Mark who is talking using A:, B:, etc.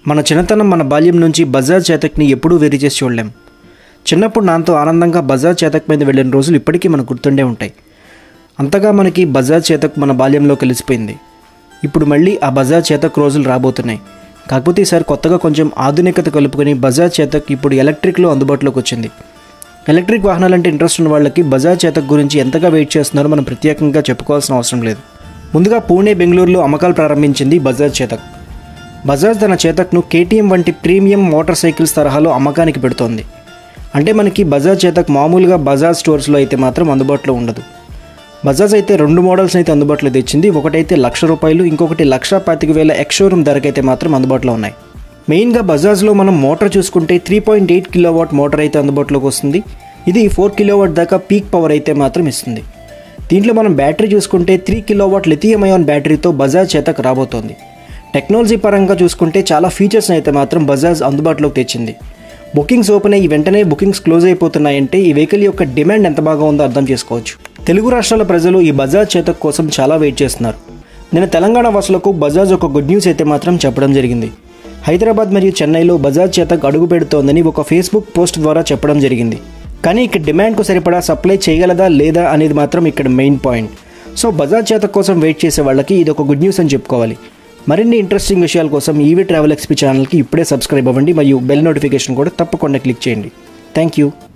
A: మన చిన్నతనం మన బాల్యం నుంచి బజాజ్ చేతక్ని ఎప్పుడూ వేరు చేసి చూడలేం. చిన్నప్పుడు నాతో ఆనందంగా బజాజ్ చేతక్ మీద వెళ్ళిన రోజులు ఇప్పటికీ మనకు గుర్తుండే ఉంటాయి. అంతగా మనకి బజాజ్ చేతక్ మన బాల్యంలో కలిసిపోయింది. ఇప్పుడు మళ్ళీ ఆ బజాజ్ చేతక్ రోజులు రాబోతున్నాయి. కాకపోతే ఈసారి కొత్తగా కొంచెం ఆధునికత కలుపుకొని బజాజ్ చేతక్ ఇప్పుడు ఎలక్ట్రిక్లో అందుబాటులోకి వచ్చింది. ఎలక్ట్రిక్ వాహనాలంటే ఇంట్రెస్ట్ ఉన్న వాళ్ళకి బజాజ్ చేతక్ గురించి ఎంతగా వెయిట్ చేస్తున్నారో మనం ప్రత్యేకంగా చెప్పుకోవాల్సిన అవసరం లేదు. ముందుగా పూణే, బెంగళూరులో అమ్మకాలు ప్రారంభించింది బజాజ్ చేతక్. బజాజ్ తన చేతక్ను కేటీఎం వంటి ప్రీమియం మోటార్ సైకిల్స్ తరహాలో అమ్మకానికి పెడుతోంది. అంటే మనకి బజాజ్ చేతక్ మామూలుగా బజాజ్ స్టోర్స్లో అయితే మాత్రం అందుబాటులో ఉండదు. బజాజ్ అయితే 2 మోడల్స్ అయితే అందుబాటులో తెచ్చింది. ఒకటైతే ₹1,00,000, ఇంకొకటి ₹1,25,000 ఎక్స్ షోరూమ్ ధరకైతే మాత్రం అందుబాటులో ఉన్నాయి. మెయిన్గా బజాజ్లో మనం మోటార్ చూసుకుంటే 3.8 కిలోవాట్ మోటార్ అయితే అందుబాటులోకి వస్తుంది. ఇది 4 కిలోవాట్ దాకా పీక్ పవర్ అయితే మాత్రం ఇస్తుంది. దీంట్లో మనం బ్యాటరీ చూసుకుంటే 3 కిలోవాట్ లిథియం అయాన్ బ్యాటరీతో బజాజ్ చేతక్ రాబోతోంది. టెక్నాలజీ పరంగా చూసుకుంటే చాలా ఫీచర్స్ అయితే మాత్రం బజాజ్ అందుబాటులోకి తెచ్చింది. బుకింగ్స్ ఓపెన్ అయ్యి వెంటనే బుకింగ్స్ క్లోజ్ అయిపోతున్నాయంటే ఈ వెహికల్ యొక్క డిమాండ్ ఎంత బాగా ఉందో అర్థం చేసుకోవచ్చు. తెలుగు రాష్ట్రాల ప్రజలు ఈ బజాజ్ చేతక్ కోసం చాలా వెయిట్ చేస్తున్నారు. నేను తెలంగాణ వాసులకు బజాజ్ ఒక గుడ్ న్యూస్ అయితే మాత్రం చెప్పడం జరిగింది. హైదరాబాద్ మరియు చెన్నైలో బజాజ్ చేతక్ అడుగు పెడుతోందని ఒక ఫేస్బుక్ పోస్ట్ ద్వారా చెప్పడం జరిగింది. కానీ ఇక్కడ డిమాండ్కు సరిపడా సప్లై చేయగలదా లేదా అనేది మాత్రం ఇక్కడ main point. So Bajaj Chetak కోసం వెయిట్ చేసే వాళ్ళకి ఇది ఒక గుడ్ న్యూస్ అని చెప్పుకోవాలి. మరిన్ని ఇంట్రెస్టింగ్ విషయాల కోసం ఈవీ ట్రావెల్ ఎక్స్పీ ఛానల్కి ఇప్పుడే సబ్స్క్రైబ్ అవ్వండి మరియు బెల్ నోటిఫికేషన్ కూడా తప్పకుండా క్లిక్ చేయండి. Thank you.